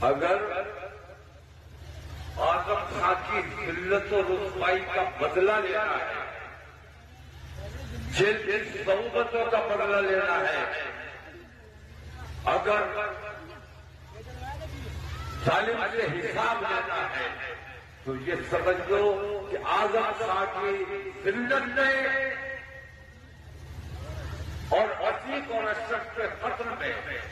اگر اعظم خان کی ذلت و رسوائی کا بدلہ لینا ہے، جیل کی صحبتوں کا بدلہ لینا ہے، اگر ظالم سے حساب لینا ہے، تو یہ سمجھ لو کہ اعظم خان کی ذلت نے اور عتیق اور اشرف کے قتل میں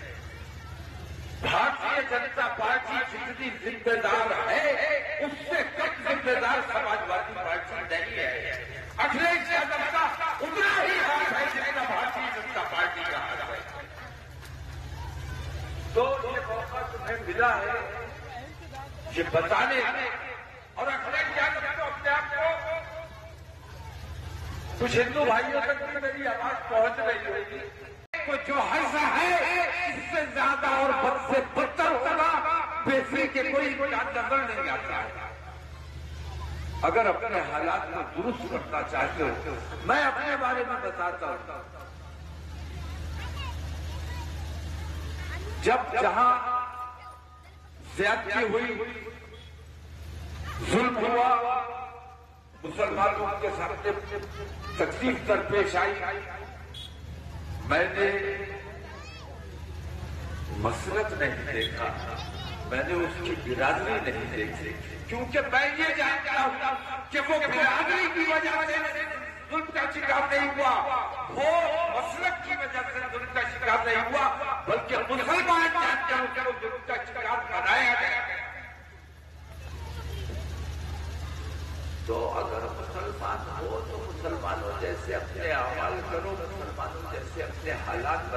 بھارتیہ جنتا پارٹی جتنی ذمہ دار ہے اس سے کم ذمہ دار سماجوادی پارٹی نہیں ہے۔ اکھلیش یادو کا اتنا ہی ہاتھ ہے جتنا بھارتیہ جنتا پارٹی کا ہاتھ ہے۔ تو یہ موقع تمہیں ملا ہے یہ بتانے اور اکھلیش یادو کو اپنے آپ کو کچھ ہندو بھائیوں تک بھی میری آواز پہنچ رہی ہوگی کو جو حصہ ہے اس سے زیادہ اور بد سے بدتر ہوگا بیسری کے کوئی نظر نہیں آتا ہے۔ اگر اپنے حالات کو درست کرنا چاہتے ہو، میں اپنے بارے میں بتاتا ہوں، جب جہاں زیادتی ہوئی، ظلم ہوا، مسلمانوں کے سامنے تکلیف درپیش آئی، میں نے مسلط نہیں دیکھا، میں نے اس کی برادری نہیں دیکھی، کیونکہ میں یہ جانتا ہوں کہ وہ برادری کی وجہ سے ظلم کا شکار نہیں ہوا، وہ مسلک کی وجہ سے ظلم کا شکار نہیں ہوا، بلکہ مسلمان جان کر ظلم کا شکار بنایا گیا۔ تو اگر مسلمان ہو تو مسلمانوں جیسے اپنے اعمال کرو، مسلمانوں جیسے اپنے حالات